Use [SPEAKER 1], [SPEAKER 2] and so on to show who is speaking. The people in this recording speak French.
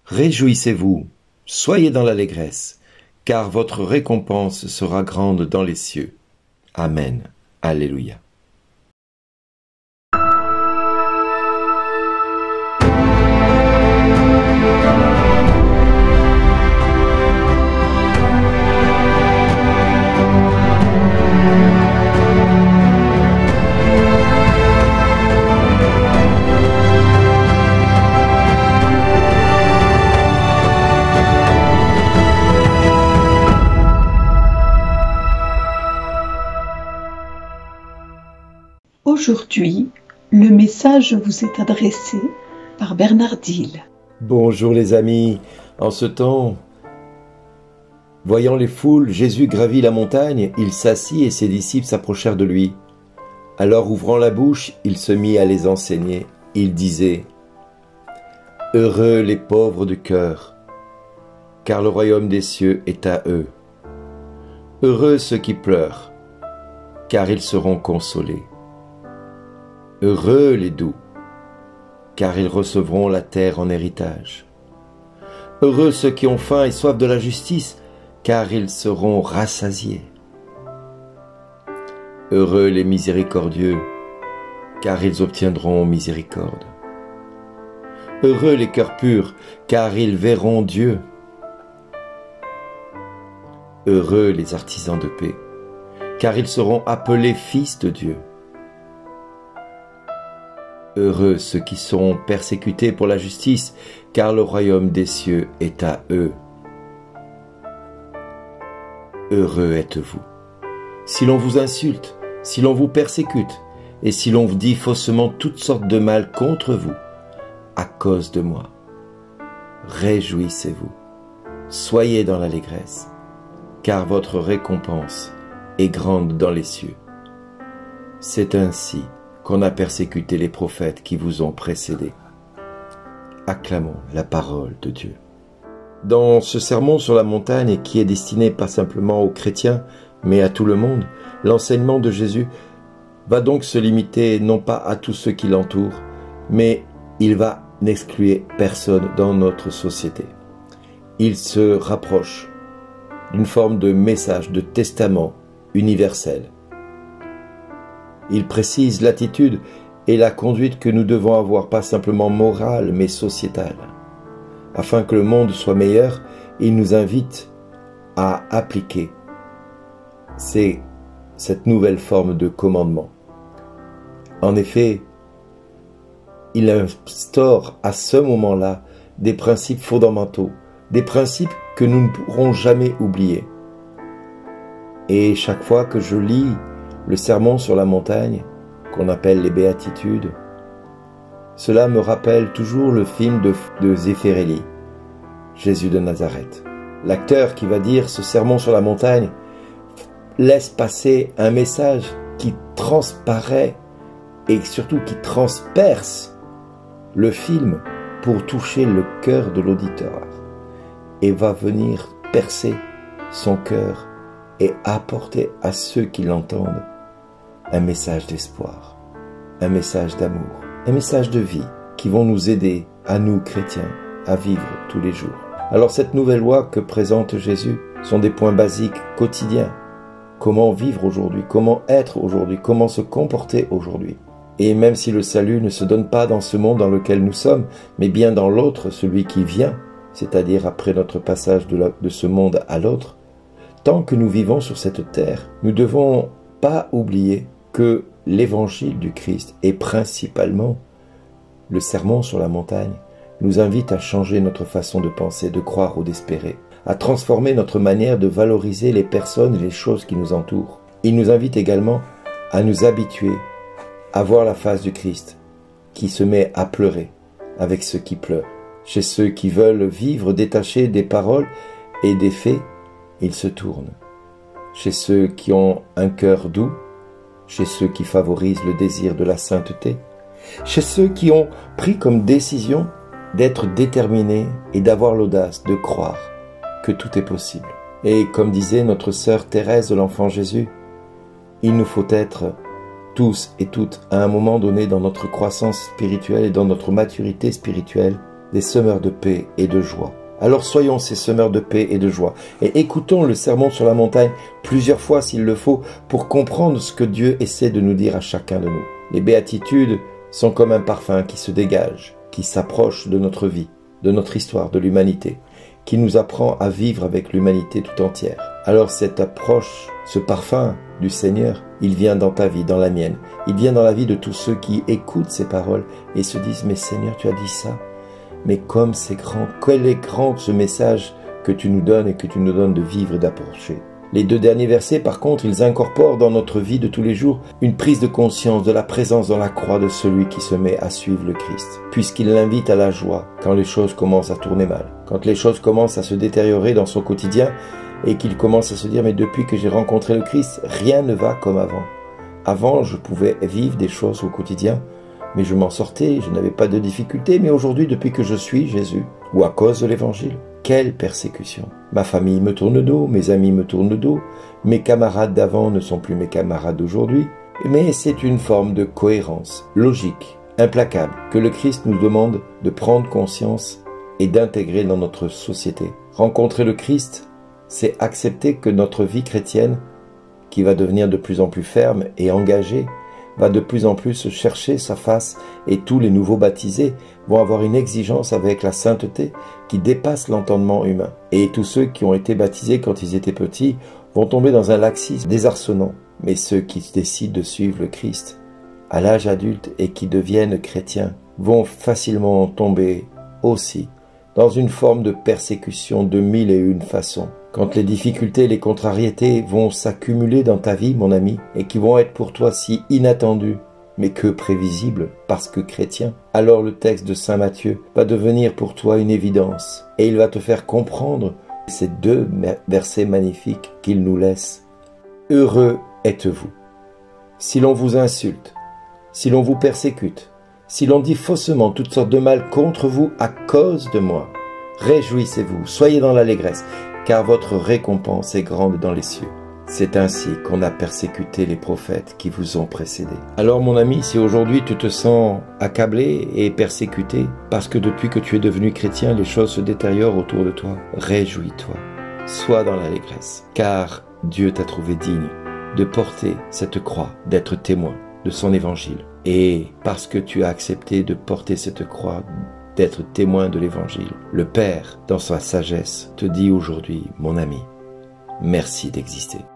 [SPEAKER 1] Réjouissez-vous, soyez dans l'allégresse, car votre récompense sera grande dans les cieux. Amen. Alléluia.
[SPEAKER 2] Aujourd'hui, le message vous est adressé par Bernard Dille.
[SPEAKER 1] Bonjour les amis, en ce temps, voyant les foules, Jésus gravit la montagne, il s'assit et ses disciples s'approchèrent de lui. Alors ouvrant la bouche, il se mit à les enseigner. Il disait : « Heureux les pauvres de cœur, car le royaume des cieux est à eux. Heureux ceux qui pleurent, car ils seront consolés. Heureux les doux, car ils recevront la terre en héritage. Heureux ceux qui ont faim et soif de la justice, car ils seront rassasiés. Heureux les miséricordieux, car ils obtiendront miséricorde. Heureux les cœurs purs, car ils verront Dieu. Heureux les artisans de paix, car ils seront appelés fils de Dieu. Heureux ceux qui sont persécutés pour la justice, car le royaume des cieux est à eux. Heureux êtes-vous, si l'on vous insulte, si l'on vous persécute, et si l'on vous dit faussement toutes sortes de mal contre vous, à cause de moi. Réjouissez-vous, soyez dans l'allégresse, car votre récompense est grande dans les cieux. C'est ainsi qu'on a persécuté les prophètes qui vous ont précédés. Acclamons la parole de Dieu. Dans ce sermon sur la montagne, qui est destiné pas simplement aux chrétiens, mais à tout le monde, l'enseignement de Jésus va donc se limiter non pas à tous ceux qui l'entourent, mais il va n'exclure personne dans notre société. Il se rapproche d'une forme de message, de testament universel. Il précise l'attitude et la conduite que nous devons avoir, pas simplement morale, mais sociétale. Afin que le monde soit meilleur, il nous invite à appliquer cette nouvelle forme de commandement. En effet, il instaure à ce moment-là des principes fondamentaux, des principes que nous ne pourrons jamais oublier. Et chaque fois que je lis le sermon sur la montagne, qu'on appelle les béatitudes, cela me rappelle toujours le film de Zeffirelli, Jésus de Nazareth. L'acteur qui va dire ce sermon sur la montagne laisse passer un message qui transparaît et surtout qui transperce le film pour toucher le cœur de l'auditeur et va venir percer son cœur et apporter à ceux qui l'entendent un message d'espoir, un message d'amour, un message de vie qui vont nous aider, à nous chrétiens, à vivre tous les jours. Alors cette nouvelle loi que présente Jésus sont des points basiques quotidiens. Comment vivre aujourd'hui, comment être aujourd'hui, comment se comporter aujourd'hui. Et même si le salut ne se donne pas dans ce monde dans lequel nous sommes, mais bien dans l'autre, celui qui vient, c'est-à-dire après notre passage de ce monde à l'autre, tant que nous vivons sur cette terre, nous ne devons pas oublier que l'évangile du Christ et principalement le sermon sur la montagne nous invite à changer notre façon de penser, de croire ou d'espérer, à transformer notre manière de valoriser les personnes et les choses qui nous entourent. Il nous invite également à nous habituer à voir la face du Christ qui se met à pleurer avec ceux qui pleurent. Chez ceux qui veulent vivre détachés des paroles et des faits, il se tourne. Chez ceux qui ont un cœur doux, chez ceux qui favorisent le désir de la sainteté, chez ceux qui ont pris comme décision d'être déterminés et d'avoir l'audace de croire que tout est possible. Et comme disait notre sœur Thérèse de l'Enfant Jésus, il nous faut être tous et toutes à un moment donné dans notre croissance spirituelle et dans notre maturité spirituelle, des semeurs de paix et de joie. Alors soyons ces semeurs de paix et de joie et écoutons le sermon sur la montagne plusieurs fois s'il le faut pour comprendre ce que Dieu essaie de nous dire à chacun de nous. Les béatitudes sont comme un parfum qui se dégage, qui s'approche de notre vie, de notre histoire, de l'humanité, qui nous apprend à vivre avec l'humanité tout entière. Alors cette approche, ce parfum du Seigneur, il vient dans ta vie, dans la mienne. Il vient dans la vie de tous ceux qui écoutent ces paroles et se disent « Mais Seigneur, tu as dit ça ?» Mais comme c'est grand, quel est grand ce message que tu nous donnes et que tu nous donnes de vivre et d'approcher. Les 2 derniers versets, par contre, ils incorporent dans notre vie de tous les jours une prise de conscience de la présence dans la croix de celui qui se met à suivre le Christ, puisqu'il l'invite à la joie quand les choses commencent à tourner mal, quand les choses commencent à se détériorer dans son quotidien et qu'il commence à se dire « Mais depuis que j'ai rencontré le Christ, rien ne va comme avant. Avant, je pouvais vivre des choses au quotidien, mais je m'en sortais, je n'avais pas de difficultés, mais aujourd'hui, depuis que je suis Jésus, ou à cause de l'Évangile, quelle persécution! Ma famille me tourne le dos, mes amis me tournent le dos, mes camarades d'avant ne sont plus mes camarades d'aujourd'hui, mais c'est une forme de cohérence, logique, implacable, que le Christ nous demande de prendre conscience et d'intégrer dans notre société. Rencontrer le Christ, c'est accepter que notre vie chrétienne, qui va devenir de plus en plus ferme et engagée, va de plus en plus chercher sa face et tous les nouveaux baptisés vont avoir une exigence avec la sainteté qui dépasse l'entendement humain. Et tous ceux qui ont été baptisés quand ils étaient petits vont tomber dans un laxisme désarçonnant. Mais ceux qui décident de suivre le Christ à l'âge adulte et qui deviennent chrétiens vont facilement tomber aussi dans une forme de persécution de 1001 façons. Quand les difficultés et les contrariétés vont s'accumuler dans ta vie, mon ami, et qui vont être pour toi si inattendues, mais que prévisibles, parce que chrétien, alors le texte de Saint Matthieu va devenir pour toi une évidence, et il va te faire comprendre ces 2 versets magnifiques qu'il nous laisse. Heureux êtes-vous, si l'on vous insulte, si l'on vous persécute, si l'on dit faussement toutes sortes de mal contre vous à cause de moi. Réjouissez-vous, soyez dans l'allégresse, car votre récompense est grande dans les cieux. C'est ainsi qu'on a persécuté les prophètes qui vous ont précédés. Alors mon ami, si aujourd'hui tu te sens accablé et persécuté, parce que depuis que tu es devenu chrétien, les choses se détériorent autour de toi, réjouis-toi, sois dans l'allégresse, car Dieu t'a trouvé digne de porter cette croix, d'être témoin de son évangile. Et parce que tu as accepté de porter cette croix, d'être témoin de l'Évangile, le Père, dans sa sagesse, te dit aujourd'hui, mon ami, merci d'exister.